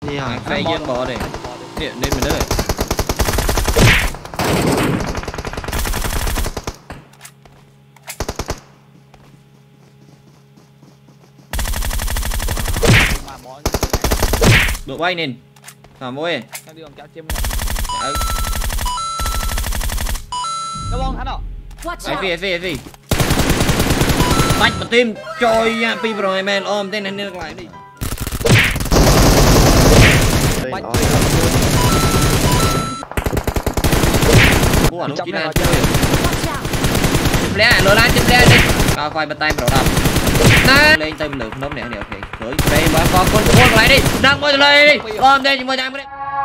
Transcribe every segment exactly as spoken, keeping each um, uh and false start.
đi hỏi phải dân bỏ này điện lên mình đấy độ bay nên thả môi ai phi phi phi bạch một tim trôi nha pi rồi men ôm tên này nên lại đi bố nó chỉ là chơi chụp lẹ lừa lan chụp lẹ đi cao phai bàn tay vào đầu đập lên tay lượt nôm nè nè ok cưới đây mà con con con lại đi đang mới lên đi ôm đây chúng mày đang mới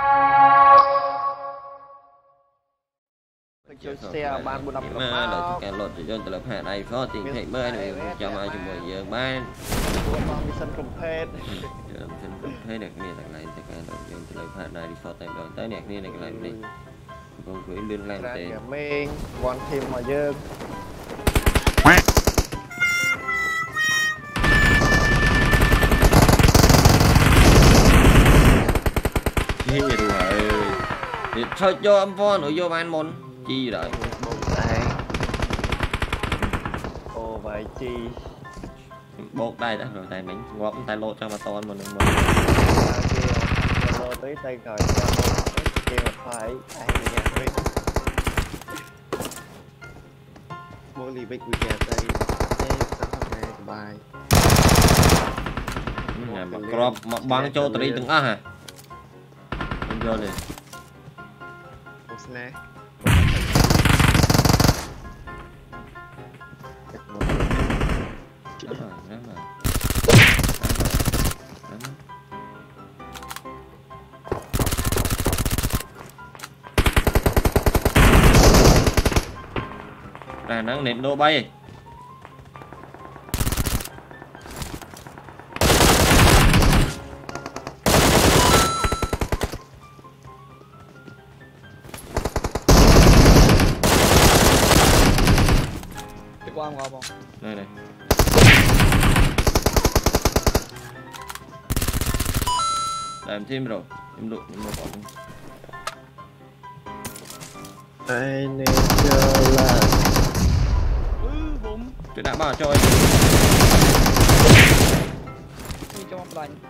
xe ban buôn năm mà là cái lột cho tập hạ này có tiền hệ mới này cho mà chúng mày giờ ban sân cầm phê sân phê này này lại thì cái lột cho tập hạ này đi phò tay đó tới này này lại đi con cưới lươn lan tệ mình còn thêm mà dơ gì vậy rồi thôi cho âm pho nữa vô ban môn chi rồi ô vậy chi bột đây đó rồi tay mình ngóp tay lột cho mà to một lần một tới tay rồi kia phải ai nhặt mỗi lì bịch quy kẹt đây em bài mà crop mà băng cho tụi từng á hả vô liền snack là nó nệm đô bay quang qua không đây này làm thêm rồi em đụng em đụng còn ai nên chơi là tôi đã bảo cho anh đi cho ông đánh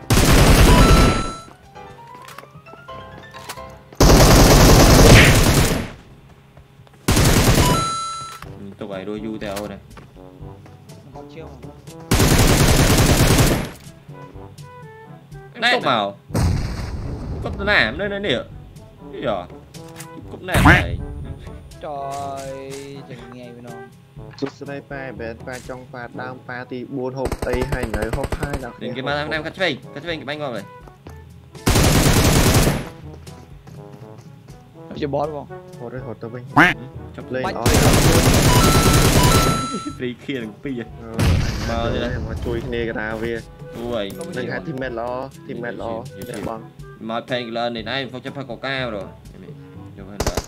tôi phải đôi du theo này còn chiêu này vào cúp nảm đây này nè cái giờ cúp nảm này trời chẳng nghe với nó chút đây pa bé pa trong pa đang pa thì buôn hộp tây hay nơi hộp hai là đến cái ba năm cắt phê cắt phê cái bánh ngon này chưa bó đúng không hộp đây hộp tao binh chọc lên đó đi kia đừng pi vậy mà đây mà chui nè cái nào về ui đừng hai team mate lo team mate lo để bằng mà phê lên thì nãy không chấp phải có cao rồi cho hơn nữa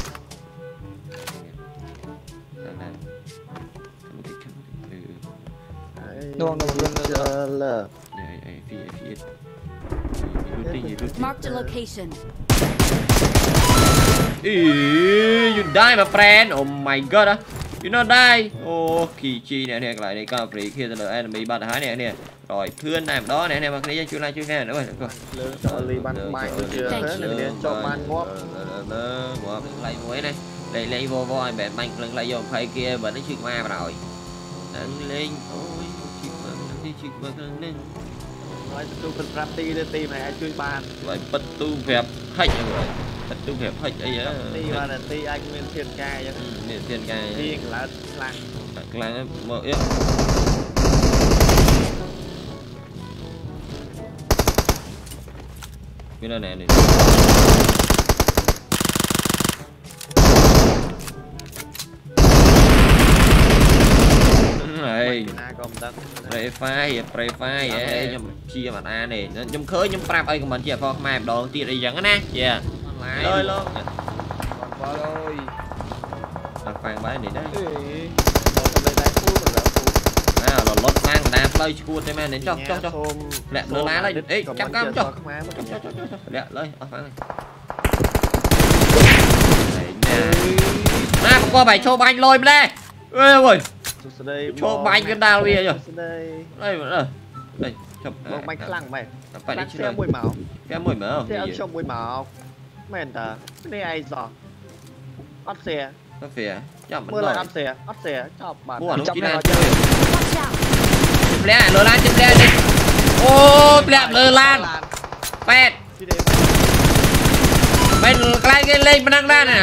Đâu đâu chơi là Marked a location. You die my friend. Oh my god. You not die. Oh kỳ chi nè nè lại đây cao free kia là enemy bắn hái nè nè. Rồi thưa này đó nè nè mà cái chưa lại chưa nghe nữa rồi. Cho ly bắn bay chưa hết nên cho ban ngóp. Ngóp lại muối này. Đây lấy vô voi bẻ mạnh lần lại vô phải kia vẫn nó chịu ma rồi. Đăng lên ôi chịu mà đi chịu mà lên. Vậy tôi cần rap ti lên team này ai chơi bàn. Vậy bắt tu phép hết rồi. Bắt tu phép hết ấy á. Ti mà là ti anh nguyên thiên ca chứ. Nguyên thiên ca. Ti là lăng. Lăng mở yếu. Cái này này. Này, pre fire, pre fire, nhom chia mặt a này, nhom khơi nhom prap ấy của mình chia pho mai đồ tiền đi dẫn á, yeah, lôi luôn, qua rồi, đặt phàn bãi này đấy, là lót mang đá play cua thế mà đến cho cho cho lẹ lơ lá lên ấy chăm cam cho lẹ lên ở phẳng này nè qua bài cho banh lôi lên ơi ơi cho banh cái đào bia rồi đây đây đây chụp banh lăng mày phải đi xe mùi máu cái mùi máu xe cho mùi máu mền ta đây ai giỏ bắt xe nó phìa chậm mưa là ăn xe bắt xe chọc bạn mua nó chỉ là chơi lẹ lơ lan chụp lẹ đi ô lẹ lơ lan pet mày cái cái lên mà đang ra nè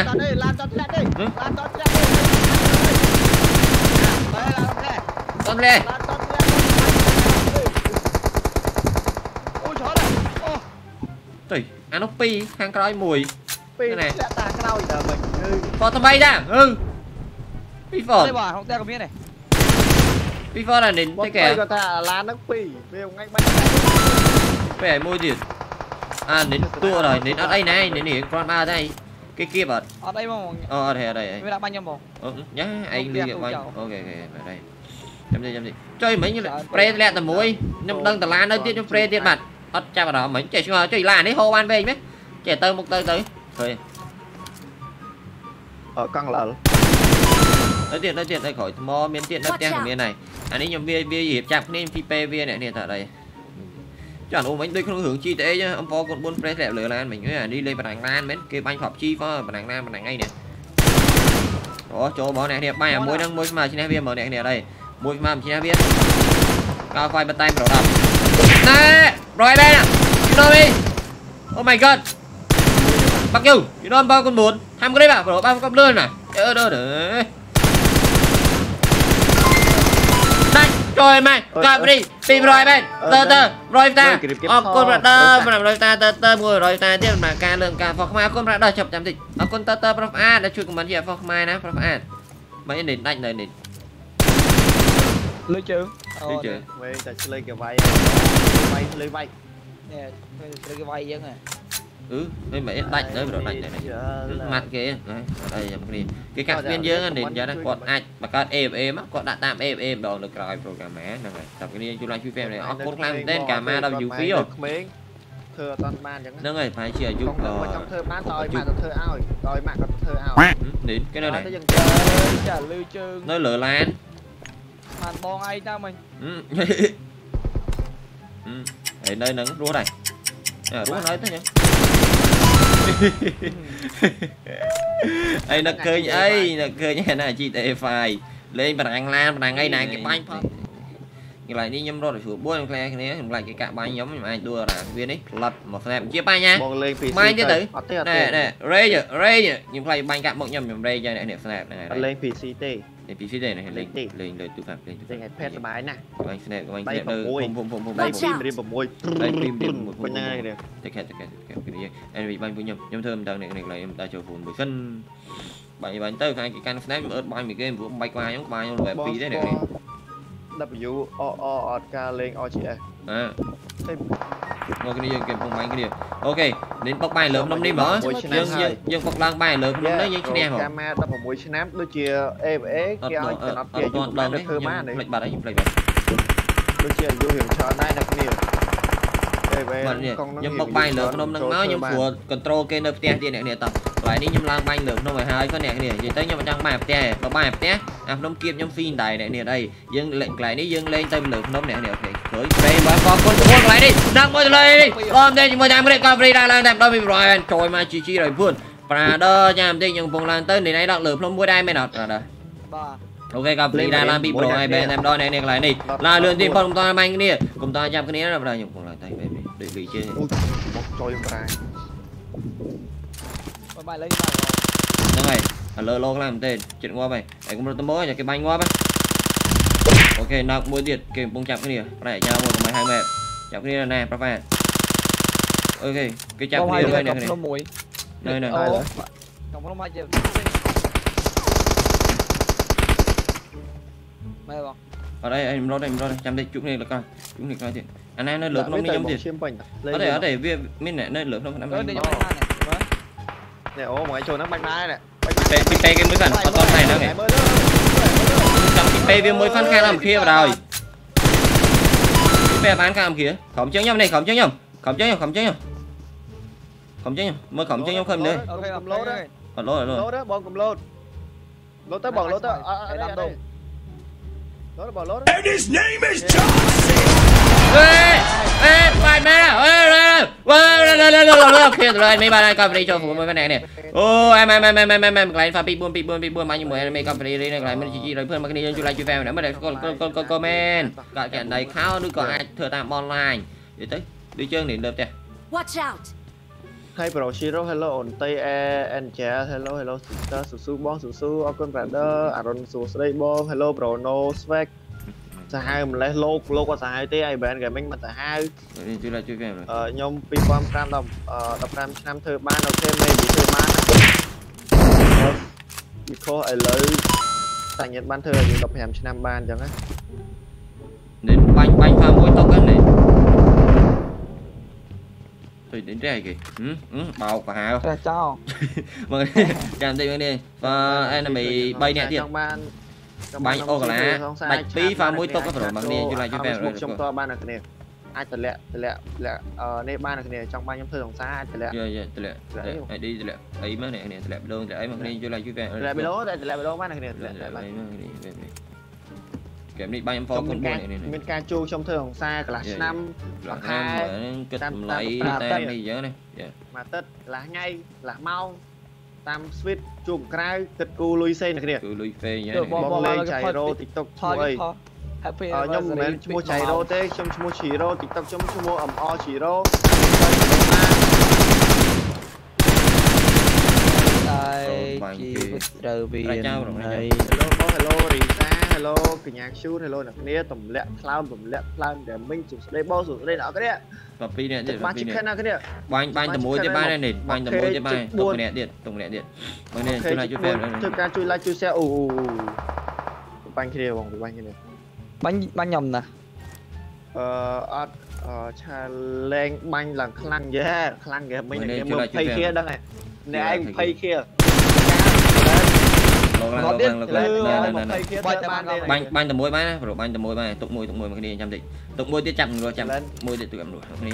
con lẹ tùy ăn ốc pi hàng cõi mùi cái này phò thằng bay ra ừ pi phò không teo cái này pi phò là đến cái kẻ lá nước pi ngay bay về môi tiền à đến tua rồi đến ở đây này đến để con ba đây cái kia bật ở đây mà ờ ở đây ở đây mới đã banh nhau một ờ nhá anh đi banh ok ok ở đây chấm gì chấm gì chơi mấy như là pre lẹ tầm mũi nhưng đăng tờ lan nơi tiết cho pre tiết mặt ớt cha vào đó mấy trẻ chưa chơi là đấy hô ban về mấy trẻ tơ một tơ tới thôi ở căng lợn đây tiền đây tiền đây khỏi mò miền tiền đất đen của miền này anh ấy nhầm bia bia hiệp chặt nên phi pe bia này nè tại đây chẳng ôm bánh đây không hướng chi tế nhá ông phó còn buôn pre lẹ lừa lan mình nói là đi lên bàn đằng lan mấy cái bánh họp chi phó bàn đằng lan bàn đằng ngay nè đó chỗ bỏ này nè bay à môi đang môi mà trên bia mở này nè đây môi mà trên bia cao phai bàn tay vào đập nè rồi đây nè you know me oh my god bắt you you know bao con bốn ham cái đấy bảo bảo bao con lươn này ơ đơ để đây rồi mày coi đi tìm rồi bên tơ tơ rồi ta ờ con bạn tơ mà rồi ta tơ tơ mua rồi ta tiếp mà ca lương ca phọc mai con bạn đợi chụp chấm dịch ở con tơ tơ prof a đã chui cùng bắn gì phọc mai nè prof a mấy nền đánh này nền lưới trường lưới trường về ta chơi cái vay vay lưới vay nè cái vay vậy nè ừ đây mấy đánh đấy rồi đánh này này mặt kia đây cái cái các viên dương nền giờ đang còn ai mà con êm êm á còn đã tạm êm êm đồ được rồi program mẹ này tập cái đi chú lại chú phim này cốt làm tên cả ma đâu dùng phí rồi thưa toàn ban chẳng nó người phải chia giúp trong thơ ban rồi mà thơ ao rồi mà còn thơ ao đến cái nơi này trả lưu chương nơi lửa lan màn bong ai ta mình ở nơi nắng rúa này rúa nói thế nhá ấy nó cười ấy nó cười như thế này chị tệ phải lên bàn ăn lan bàn ngay này cái bánh như lại đi nhâm rồi để buôn cái này lại cái cả bánh giống mà ai đua là viên ấy lật một em chia bay nha mai chứ tử nè nè ray giờ ray giờ nhưng phải bánh cả một nhầm nhầm ray giờ này nè snap này lên pê xê tê để pê xê tê này lên lên lên tu phạm lên tu phạm pet bài nè bánh snap bánh snap đây phum phum phum phum đây phim đi bầm môi đây phim đi một bên này nè take care take care cái gì em bị bánh phun nhầm nhầm thơm đang này này lại em ta cho phun mùi phân bánh bánh tới hai cái can snap ớt bánh bị game vừa bay qua giống bay về pí đấy này W O O K lên O chị à ngồi cái này game không bánh cái điều ok đến bóc bài lớn năm đi mở dương dương bóc lang bài lớn năm đấy những em hả camera đập vào mũi snap đôi chia e e kia nó kia dùng bàn được thơ má này lệch bà đấy lệch bà đôi chia vô hiệu cho này là cái nhưng bóc bài lớn năm nâng máu nhưng của control cái nơi tiền tiền này nè tập lại đi nhưng lang banh được nó mười hai cái này này chỉ tới nhưng mà đang bài té nó bài té à nó kiếm nhóm phin đài này nè đây dương lệnh lại đi dương lên tay lực nó nè nè ok tới đây mà con con con lại đi đang mới lên đi con đây nhưng mà đang mới coi ra đang làm đâu bị rồi trời mà chi chi rồi vươn và đơ nhàm đi nhưng vùng lan tới này đang lượm nó mua đai mới nọt rồi ok gặp đi ra làm bị rồi hai bên em đôi này nè lại đi là lượn tìm con to banh cái này cùng to chăm cái này là bây giờ cùng lại tay để bị chơi bài lấy nó này lơ lô làm tên chuyện qua mày ấy cũng tao mới cái bánh qua mày ok nào mua tiền kèm bông chạm cái này này cho một máy hai mẹ chạm cái này nè các bạn ok cái chạm cái này này này đây này ở đây em lo đây em lo đây chạm đây chút này là coi chút này coi tiền anh em nó lượt nó đi nhắm tiền ở đây ở đây viên miếng này nơi lượt nó năm mươi nè ô mọi chỗ nó bánh mai nè pe pe cái mới phần con này nó này trong cái pe viên mới phân khai làm kia vào rồi phê bán cam kia khổng chứ nhầm này khổng chứ nhầm khổng chứ nhầm khổng chứ nhầm khổng chứ nhầm mới khổng chứ nhầm khơi đây ok cầm lốt đó còn lốt rồi lốt đó bọn cầm lốt lốt tới bọn lốt tới ở đây đâu lốt đó bọn lốt đó ê ê bài mẹ ê ê ê kia rồi mấy bạn này cầm đi cho phụ mấy bạn này nè ô em em em em em em em lại pha pi buôn pi buôn pi buôn bao nhiêu người mấy cầm đi đi này lại mình chỉ chỉ rồiเพื่อนมากันนี่อยู่ไลฟ์อยู่แฟนนะไม่ได้ก็ก็ก็ก็แมนก็แกนใดข้าวนึกก็ไอ้เธอตามออนไลน์เดี๋ยวtới đi chơi này được chưa Watch out. Hai Pro Shiro hello on Tây and Chair hello hello sister su su bong su su Okon brother Aaron su Stray bong hello bro no swag sa hai mình lấy lô lô qua sa hai tí ai bạn gaming mà sa hai chưa là chưa về rồi ờ nhom pi pom cam đồng ờ đập cam năm thơ ban đầu thêm này bị thơ ban bị khó ai lấy tại Nhật ban thơ nhưng đập hẻm năm ban chẳng á đến banh banh pha mối tóc cái này tôi đến đây kì ừ ừ bào cả hai ra cho mà làm đi đi và anh là bị bay nhẹ thiệt bay ô cả lá bạch pí pha mối tóc cái rồi bằng đi chú lại chú về rồi trong to ban này nè ai tự lẹ tự lẹ lẹ ờ nên ban này nè trong ban nhóm thơ dòng xa ai tự lẹ dạ dạ tự lẹ hãy đi tự lẹ ấy mấy này nè tự lẹ đơn để ấy mà đi chú lại chú về lẹ bị lố tại tự lẹ bị lố ban này nè kèm đi bay em phong con này này bên ca chu trong thơ dòng xa cả là năm hai kết lại tay này giờ này mà tất là ngay là mau tam switch chụp cái kết cu lui xe này kìa lui phê nhé bong lên chạy rô tiktok thôi ờ nhưng mà mua chạy rô thế trong mua chỉ rô tiktok trong mua ẩm o chỉ rô đây chị trời vì này hello hello Risa hello cái nhạc shoot hello là cái này tầm lẹ cloud tầm lẹ cloud để mình chụp đây bao rồi đây đó cái đấy và pin này ba chiếc khăn cái đấy banh banh tầm mối cái ba này này banh tầm mối cái ba này tụng lẹ điện tụng lẹ điện banh này chui lại chui phèn chui ca chui lại chui xe ù banh cái này bông banh cái này bánh bánh nhầm nè ờ ờ cha lên banh là khăn dễ khăn kìa mình này mình phay kia đó này nè anh phay kia banh banh tầm môi banh rồi banh tầm môi banh tụng môi tụng môi mà cái đi chăm đi tụng môi tiết chậm rồi chậm môi để tụi em rồi đi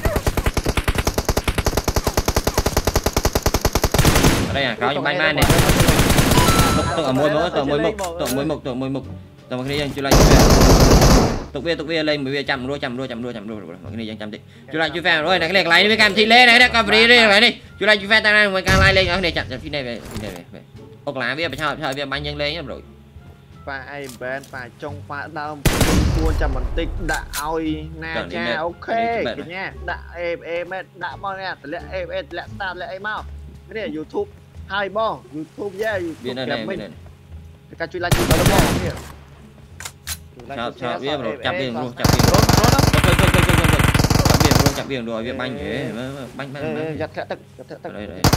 ở đây à cáo những banh banh này tụng ở môi mỡ tụng môi mục tụng môi mục tụng môi mục tụng cái đi chưa lại tụng bia tụng bia lên mới bia chậm rồi chậm rồi chậm rồi chậm rồi cái này chậm đi chưa lại chưa phèn rồi này cái này lại với cam thì lên này đã cam đi đi này đi chưa lại chưa phèn ta đang cam lại lên cái này chậm phía này về phía này về ốc lá bia sao sao bia banh nhân lên nhá rồi và ai bên và trong pha đau cua cho mình tích đã oi na cha ok nha đã em em đã bao nha lẹ em em lẹ ta lẹ em mau cái này YouTube hai bo YouTube yeah YouTube này mình cái chui lại chui vào đó chào chào bia rồi chặt biển luôn chặt biển luôn chặt biển luôn chặt biển rồi bia banh thế banh banh giật thẻ tật giật thẻ đây đây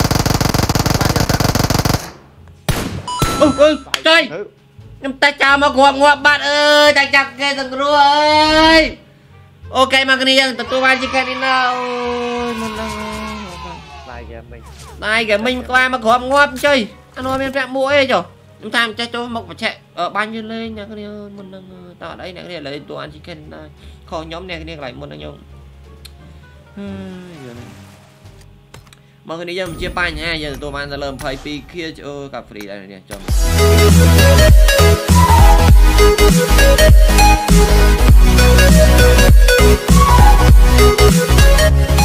ôi trời nhưng ta chào mà ngoạp ngoạp bạn ơi ta chặt cái thằng rùa ơi ok mà cái này dân tụi tôi chỉ cái đi nào lại kìa mình này kìa mình qua mà ngoạp ngoạp chơi anh nói mình phạm mũi rồi chúng ta cho cho mộc và chạy ở bao nhiêu lên nha cái này mình đang tạo đấy này cái này là tụi anh chỉ cần kho nhóm này cái này lại một là nhau mọi người đi dân chia ba nha giờ tụi bạn sẽ làm phải pi kia cho cà phê đây này cho